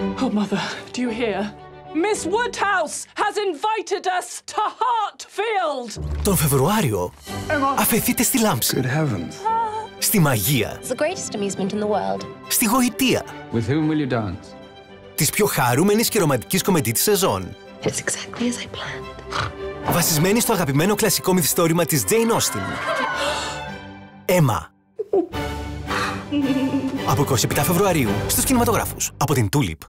Oh, Mother, do you hear? Miss Woodhouse has invited us to Hartfield! Τον Φεβρουάριο, αφεθείτε στη λάμψη. Good heavens. Στη μαγεία. It's the greatest amusement in the world. Στη γοητεία. With whom will you dance? Της πιο χαρούμενης και ρομαντικής κομεντή της σεζόν. It's exactly as I planned. Βασισμένη στο αγαπημένο κλασικό μυθιστόρημα της Jane Austen. Emma. Από 27 Φεβρουαρίου στους κινηματογράφους. Από την Tulip.